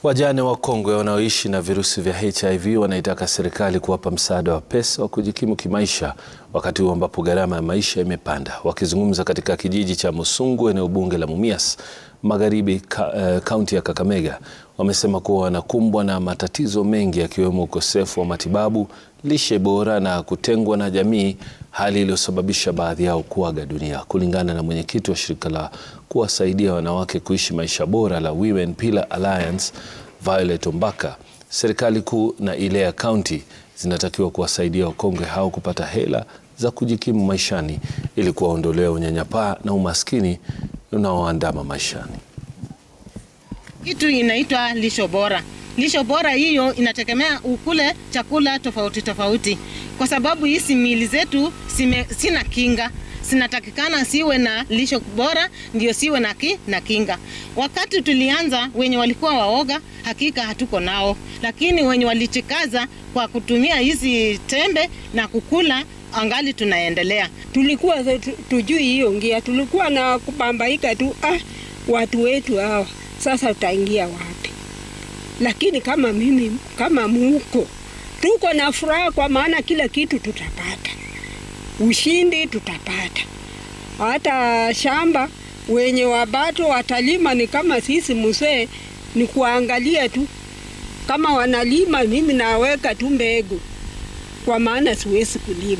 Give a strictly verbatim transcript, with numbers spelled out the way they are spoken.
Wajane wakongwe wanaoishi na virusi vya H I V wanaitaka serikali kuwapa msaada wa pesa wa kujikimu kimaisha wakati huu ambapo gharama ya maisha imepanda. Wakizungumza katika kijiji cha Musungu, eneo bunge la Mumias, magharibi kaunti ya Kakamega, wamesema kuwa wanakumbwa na matatizo mengi yakiwemo ukosefu wa matibabu, lishe bora na kutengwa na jamii, hali iliyosababisha baadhi yao kuaga dunia. Kulingana na mwenyekiti wa shirika la kuwasaidia wanawake kuishi maisha bora la Women Pillar Alliance, Violet Ombaka, serikali kuu na ile ya kaunti zinatakiwa kuwasaidia wakongwe hao kupata hela za kujikimu maishani ili kuwaondolea unyanyapaa na umaskini unaoandama maishani. Kitu inaitwa lisho bora. Lisho bora hiyo inategemea ukule chakula tofauti tofauti. Kwa sababu hizi mili zetu sime, sina kinga. Sinatakikana siwe na lisho bora ndio siwe na, ki, na kinga. Wakati tulianza wenye walikuwa waoga hakika hatuko nao. Lakini wenye walichikaza kwa kutumia hizi tembe na kukula angali tunaendelea. Tulikuwa tujui hiyo ngia, tulikuwa na kupambaika tu, ah, watu wetu hao sasa tutaingia wapi? Lakini kama mimi, kama muko, tuko na furaha kwa maana kila kitu tutapata. Ushindi tutapata. Hata shamba wenye wabato watalima ni kama sisi mzee, ni kuangalia tu. Kama wanalima mimi naweka tu mbegu kwa maana siwezi kulima.